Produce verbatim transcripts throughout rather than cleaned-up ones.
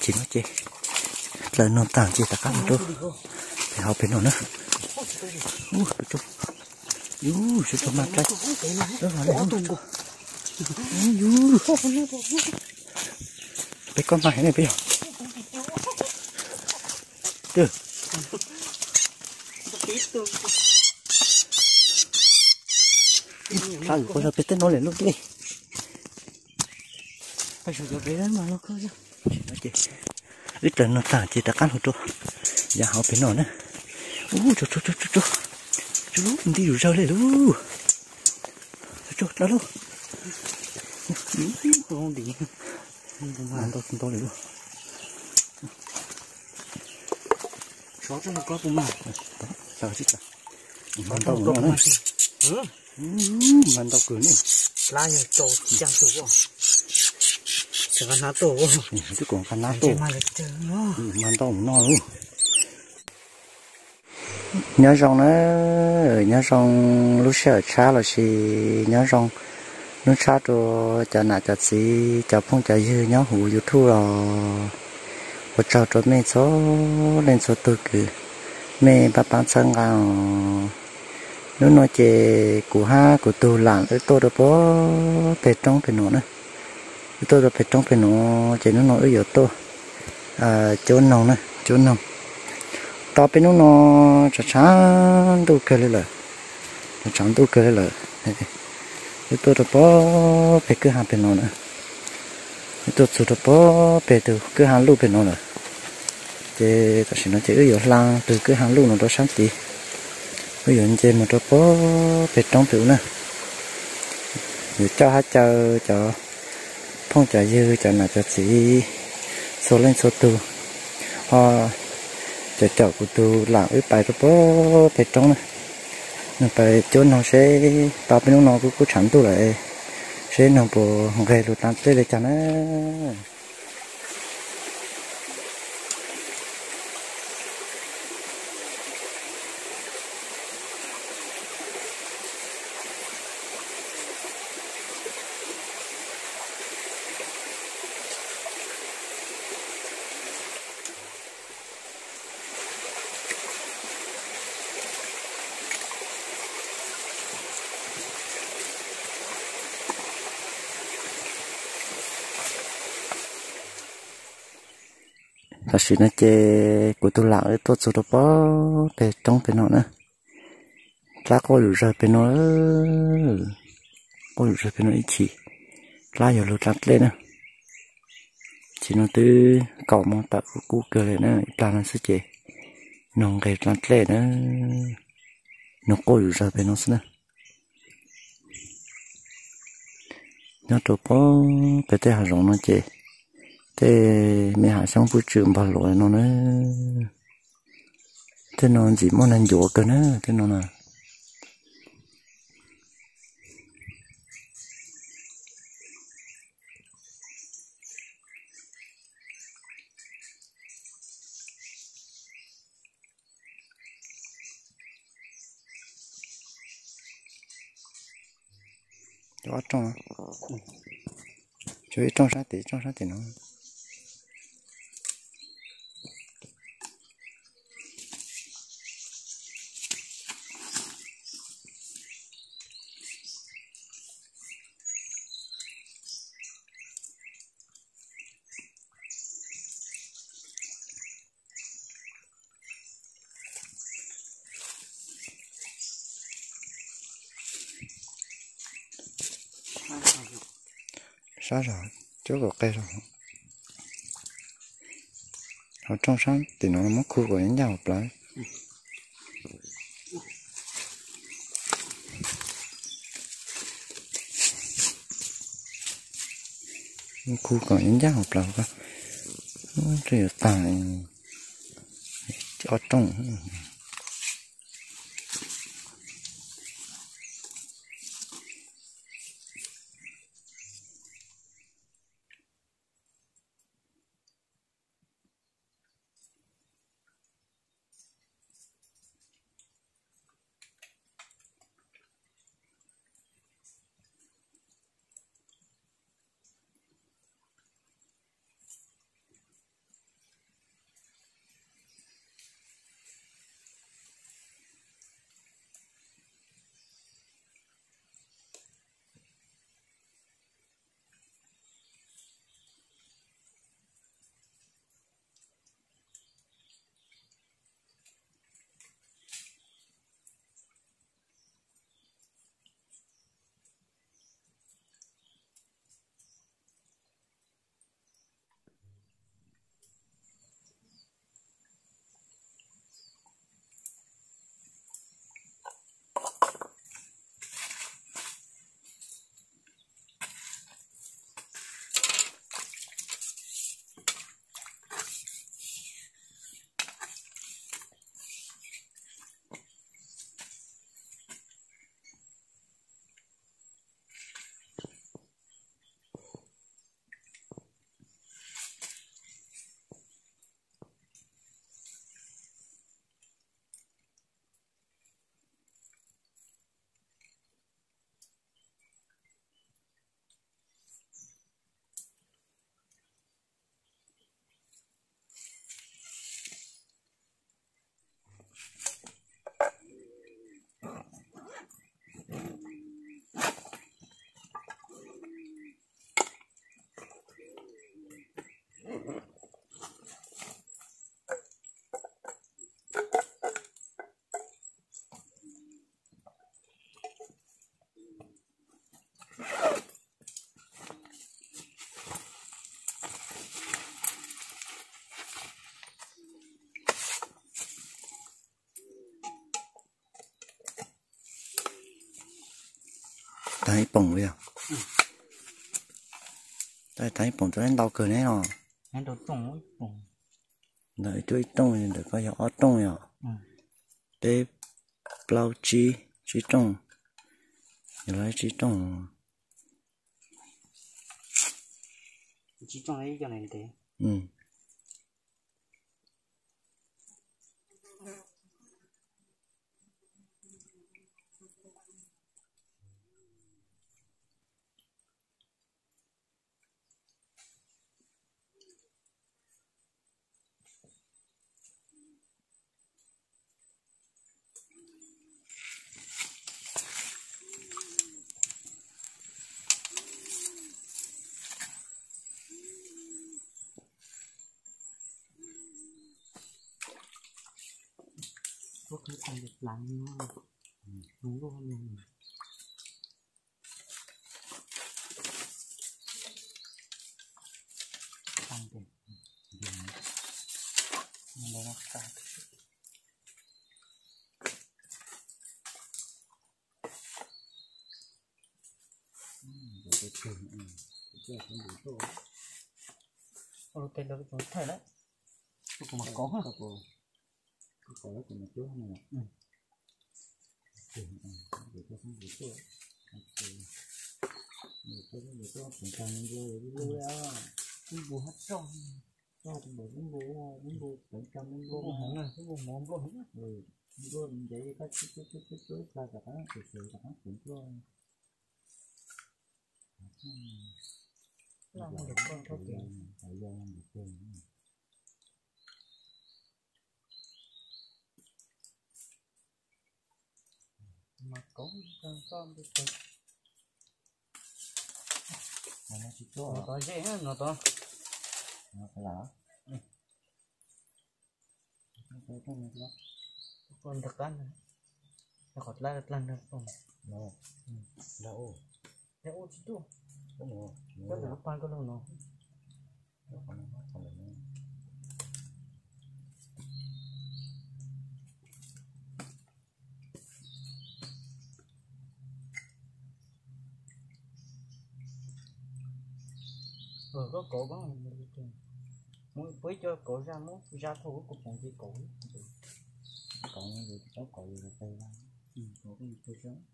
chỉ nó chơi là non tảng chỉ tất cả một chỗ thì học bên nó nữa u chút u chút cho mặt đây đó là này u cái con mày này bây giờ được sao có ra biết nó lên lúc đi bây giờ giờ bé mà nó không chứ ít lần nó tản chỉ ta cắn hột trâu giờ họ phải nổi nữa u chú chú chú chú chú chú đi rủ rau lên lu chú đó luôn không đi ăn to không to lên luôn chó cho nó có cũng mà sao chứ cả ăn to nữa nữa ăn to cười nữa lá nhiều trâu chẳng đủ không chẳng ăn tổ chứ còn ăn lá tổ ăn to no luôn nhớ rong nó nhớ rong lúc sợ cha là gì nhớ rong lúc cha cho cho nãy cho gì cho phong cho dư nhớ hủ YouTube rồi và cho cho mẹ số lên số tư cứ mẹ bà bạn sang vào nếu nói về của ha của tôi làm cái tôi được có về trong cái nó nữa tôi được về trong cái nó chỉ nó nói ở tôi à chỗ nào nữa chỗ nào tao bên nó nó chả chán tôi kêu lên chả chán tôi kêu lên tôi được có về cửa hàng bên nó nữa tôi chỉ được có về từ cửa hàng lúc bên nó nữa thì ta sẽ nói chỉ ở làng từ cửa hàng lúc nó đó sáng tí bây giờ trên một chỗ về trong tiểu nữa để cho hai chờ cho phong trả dư cho là cho chỉ số lên số tư họ cho chợ của tôi làm với bài đó về trong này nên bài chỗ nó sẽ tao bên nó cũng có chẳng tôi lại sẽ nó bộ gây lụt tan tới để cho nó là sự nó chơi của tôi làm cái tốt số đó bó về trong bên nó nữa lá có lửa rơi bên nó có lửa rơi bên nó ít chỉ lá giờ lửa lát lên nữa chỉ nó từ cỏ mong tạo của cú cơ này nữa là nó sẽ chơi nó cái lát lên nữa nó có lửa rơi bên nó nữa nó tổ bó cái tay hàng rồng nó chơi thế mẹ hạ xong vui trường bao lỗi nó nữa thế nó chỉ muốn ăn dỗ cơ nữa thế nó là cho trong cho trong sát tí trong sát tí nó sao rồi chỗ có cây rồi ở trong sáng thì nó mất khu của những nhau lại khu của những nhau học lại cơ thì tại ở trong thấy bông vậy à? thấy thấy bông cho nên đau cơ này nó anh đồ trồng bông đợi tôi trồng được có gió trồng nhở để bao chi chi trồng giờ lại chi trồng chỉ trồng ấy cho này thế ừ có cái ăn được lắm nó đúng rồi mình ăn được mình lấy nó cả cái tiền ừ cái không đủ số ô tên đâu cũng thay đấy cũng mà có ha có có cái một chút này ừ tiền ừ để cho không đủ số để cho nó được có phần trăm rồi đi luôn á cái bùa hết trong cho thì bởi những bố những bố phần trăm những bùa bố hỏng này cái bùa mồm bùa hỏng rồi những bố vậy các chút chút chút chút chút là cả các sự sự cả các chuyện thôi làm được con thâu tiền thời gian được tiền mà có con con được tiền mà nó chỉ cho nó to dễ ha nó to nó phải là cái cái này đó con được ăn này nó còn lại được lần được không nó đâu đâu chứ tu cái nó cái được pan cái nó nó còn còn là rồi có cổ có muốn với cho cổ ra muốn ra thôi cũng còn gì cổ còn gì cháu còn gì là tay ra ừ có cái gì tôi sống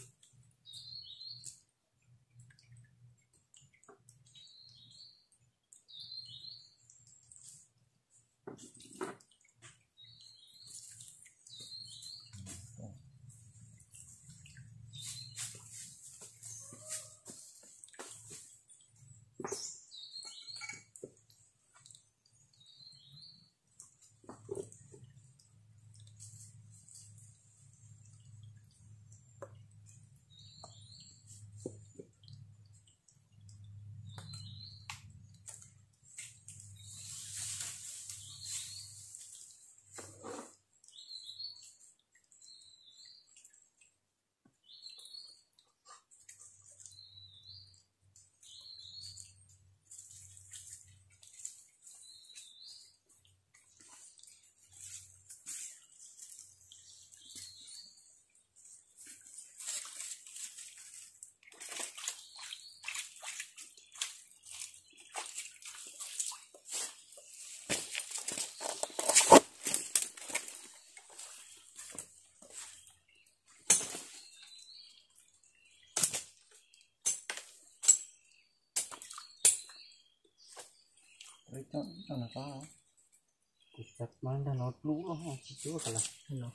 đấy cho cho nó có cục chặt mang ra nó lú nó không chỉ chỗ cả là nó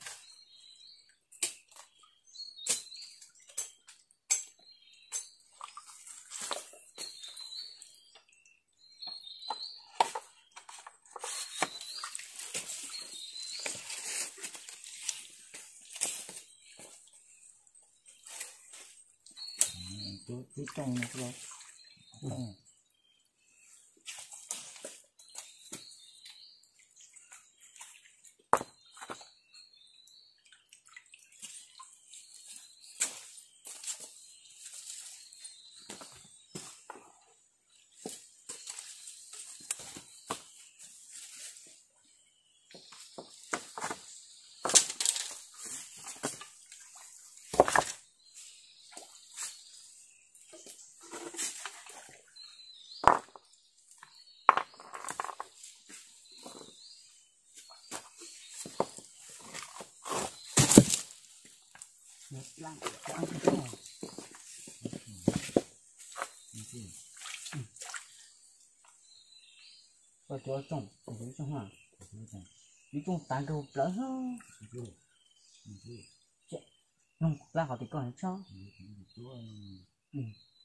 cứ cứ trong nó thôi làm cho ăn cái này và cho trồng với trong hàng đi chung tán đồ lớn hơn nông la họ thì có hay sao ừ.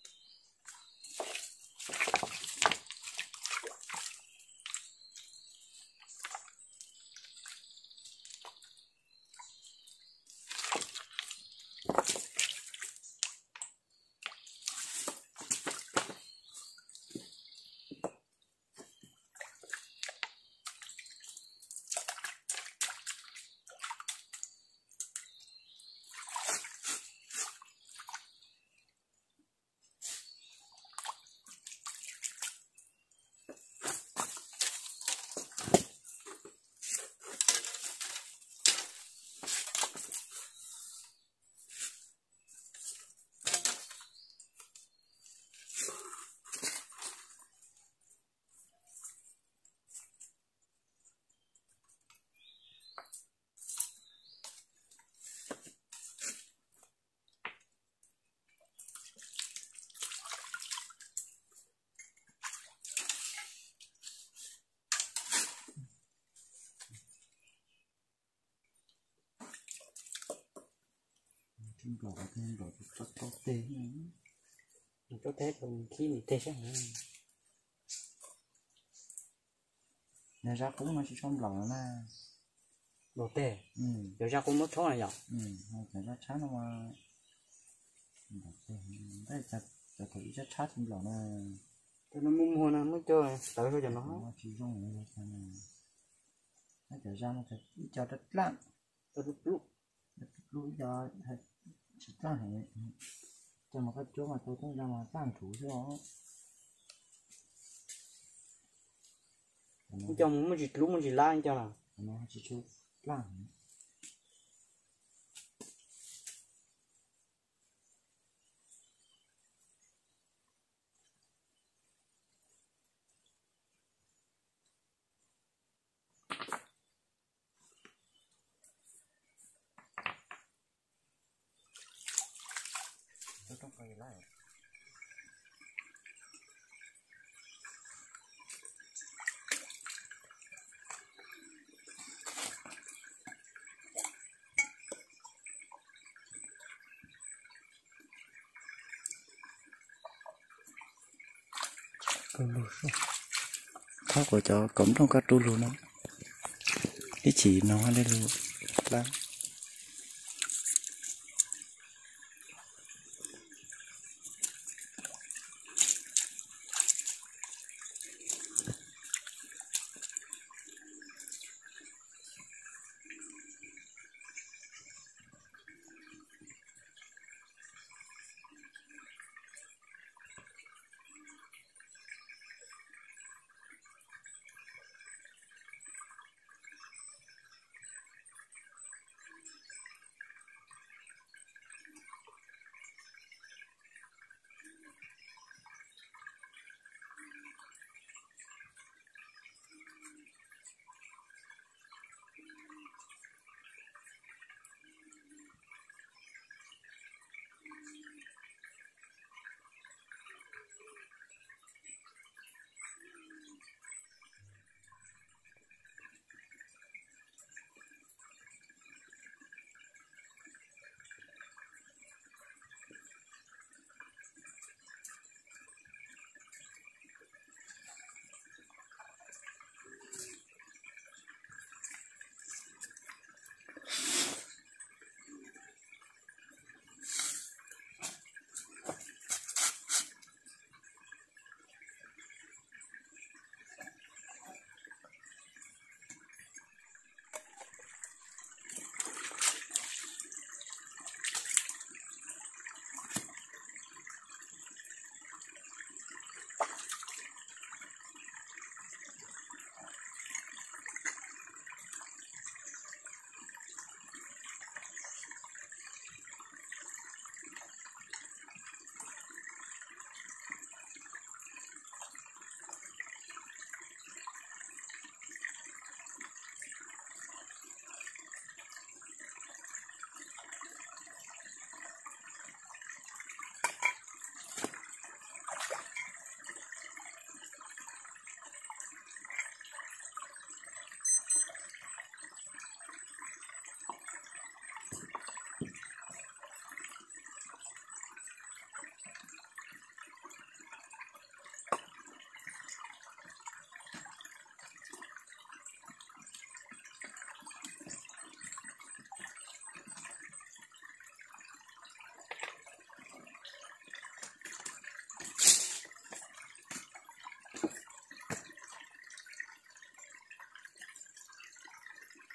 Chúng gọi thêm gọi cho có tê có thế còn khi mình tê sẽ này ra cũng nó chỉ trong lòng mà đồ tê ừ giờ ra cũng mất thôi này nhở ừ phải ra chát nó mà đây chặt chặt thử chát chát trong lòng này cho nó mua mua nó mới chơi tới thôi cho nó chỉ dùng này cái này nó trở ra nó thật cho đất lặng cho nó lúc đất lúa cho thật chỉ ra này cho một cái chỗ mà tôi thấy ra mà làm thủ cho nó cho muốn gì lúc muốn gì la cho nào nó chỉ chút làm tôi không phải lại khó của cho cấm trong các tu luôn đó cái chỉ nó đây luôn lắm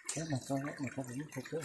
thế mà con mà con vẫn không được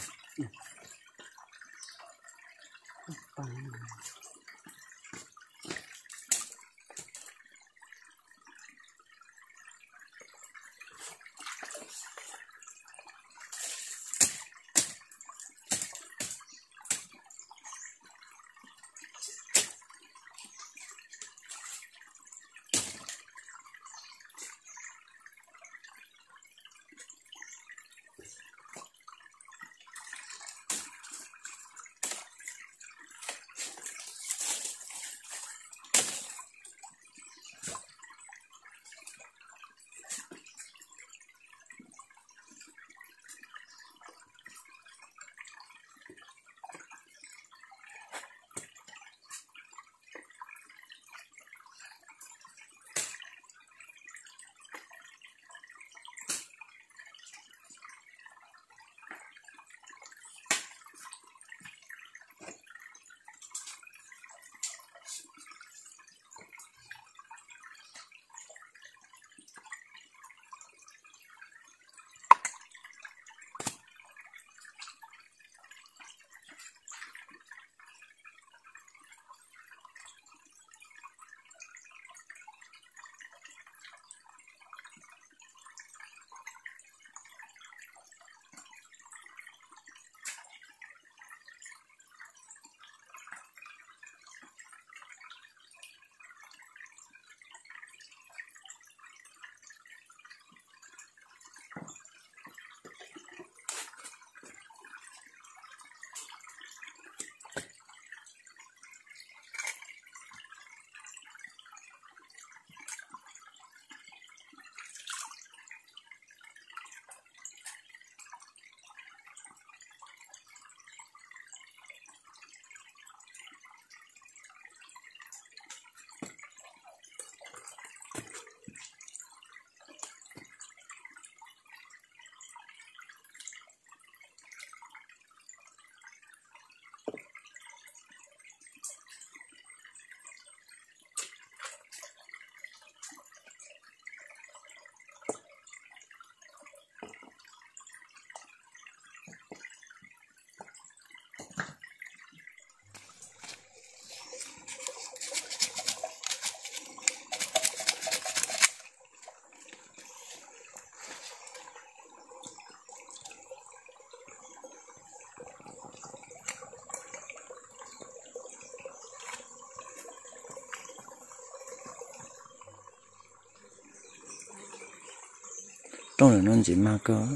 trong này nó chỉ ma cơ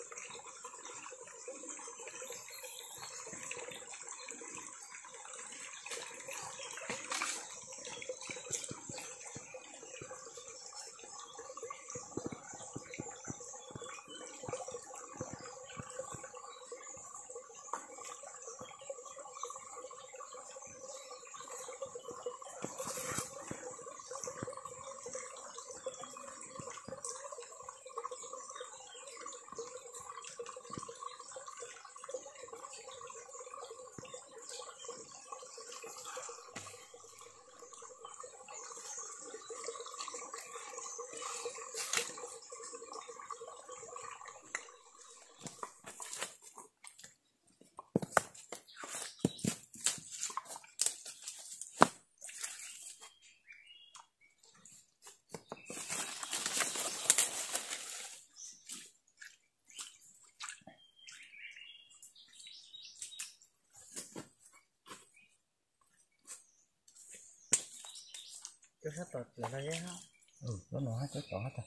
cho sát tọt là ra hết ừ nó nói hết tỏ hết rồi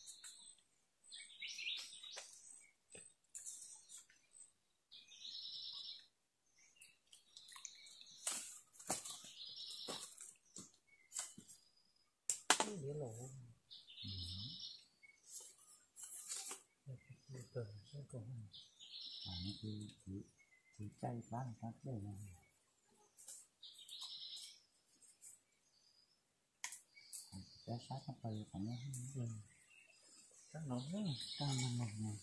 dễ lộ từ số còn à nó chỉ chỉ chỉ chay quá người ta đây là cái sát nó bay phải nó các nó rất là cao năng này này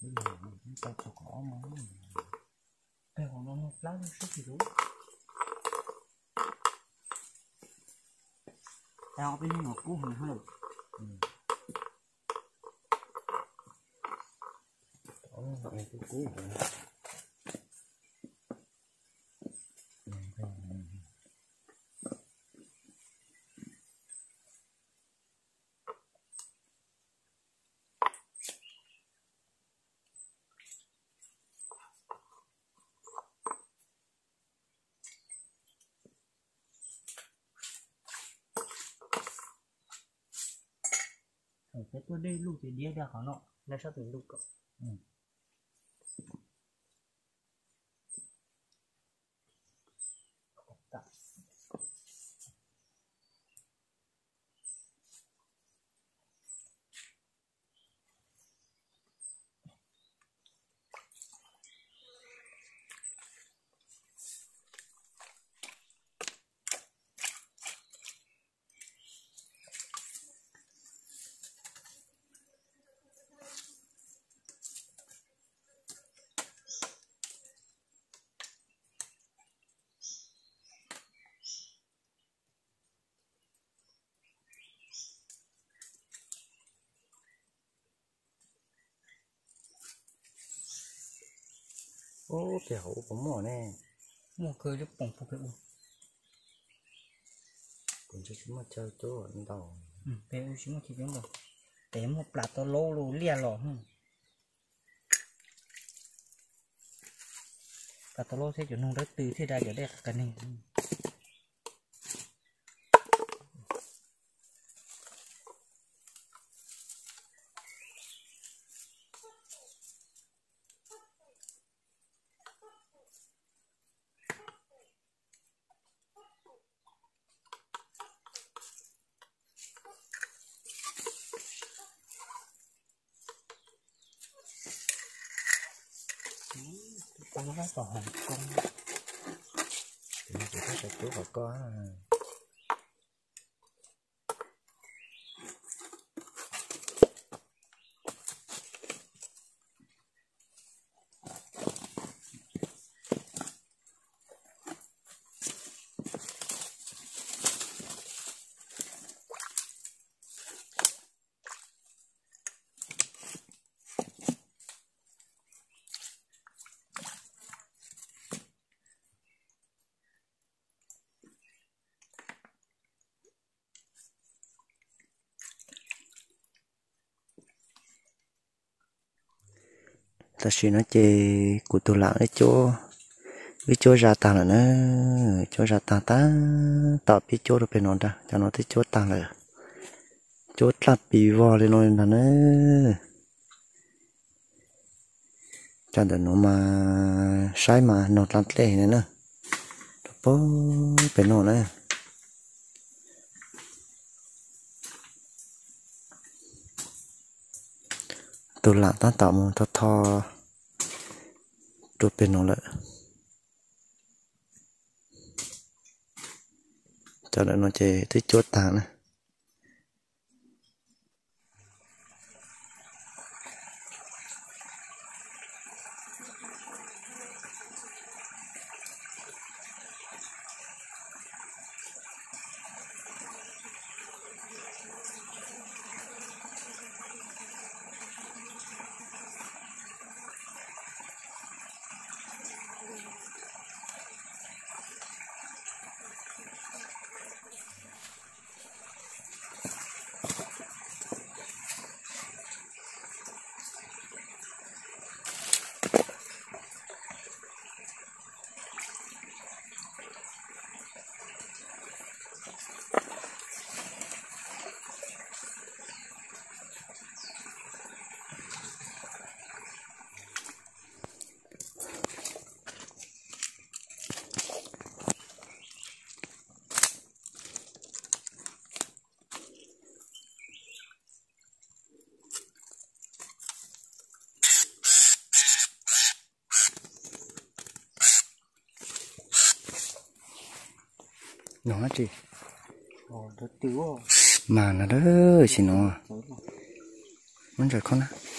ta cho có mà cái họ nó lá nó rất gì đúng tao bên nó cũ hơn hơn đó là cái cũ cái tôi đây lúc thì đĩa ra khó nọ là sao từ lúc cậu ừ. ô cái hậu của mỏ nè mua cười cho bỏng phục vụ cũng chỉ mà chơi chỗ ở đầu ừ bé chỉ mà chỉ giống rồi té một lát to lô lô lia lò hả lát to lô thế chỗ nông đất từ thế ra giờ đây cái này con nó tỏ hồng con thì nó chỉ có cái chỗ và có ta suy nó chơi của tôi lặng cái chỗ cái chỗ ra tàng là nó chỗ ra tàng ta tạo cái chỗ được bên nó ra cho nó tới chỗ tàng là chỗ là bị vò lên rồi là nó cho được nó mà sai mà nó làm lệ này nữa bố bên nó này tôi làm ta tạo một thọ thọ tôi bên nó lại cho nên nó chơi tới chốt tàng này nó chị ồ nó tiêu mà nó đó chỉ nó muốn rồi con á